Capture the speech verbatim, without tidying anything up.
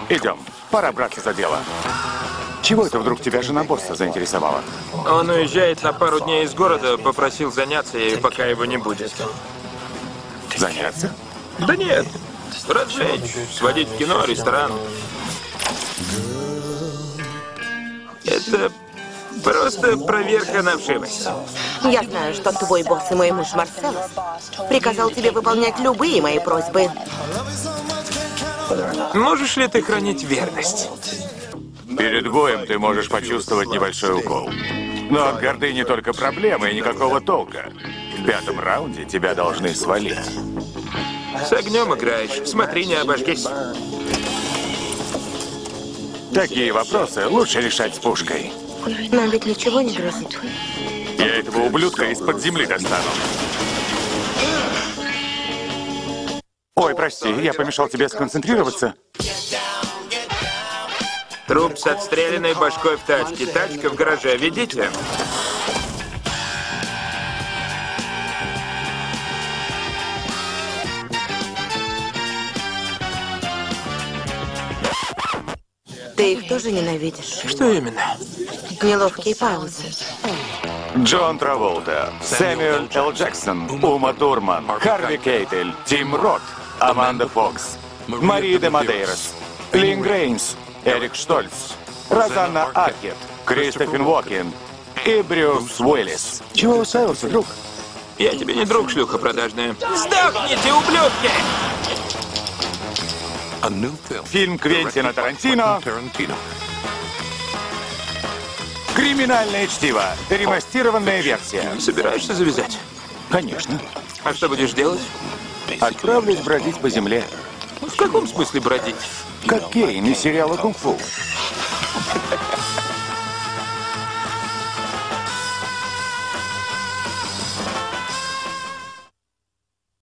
Идем, пора браться за дело. Чего это вдруг тебя жена босса заинтересовала? Он уезжает на пару дней из города, попросил заняться ею, пока его не будет. Заняться? Да нет, развлечь, сводить в кино, ресторан. Это просто проверка на вшивость. Я знаю, что твой босс и мой муж Марселос приказал тебе выполнять любые мои просьбы. Можешь ли ты хранить верность? Перед боем ты можешь почувствовать небольшой укол. Но от гордыни только проблемы и никакого толка. В пятом раунде тебя должны свалить. С огнем играешь, смотри, не обожгись. Такие вопросы лучше решать с пушкой. Нам ведь ничего не грозит. Я этого ублюдка из-под земли достану. Ой, прости, я помешал тебе сконцентрироваться. Труп с отстрелянной башкой в тачке. Тачка в гараже. Видите? Ты их тоже ненавидишь? Что именно? Неловкие паузы. Джон Траволта, Сэмюэл Л. Джексон, Ума Турман, Харви Кейтель, Тим Рот, Аманда Фокс, Мария де Мадейрос, Лин Грейнс, Эрик Штольц, Розанна Аркет, Кристофер Уокен и Брюс Уиллис. Чего уставился, друг? Я тебе не друг, шлюха продажная. Сдохните, ублюдки! Фильм Квентина Тарантино «Криминальное чтиво». Ремастированная версия. Собираешься завязать? Конечно. А что будешь делать? Отправлюсь бродить по земле. В каком смысле бродить? Как Кейн из сериала «Кунг-фу».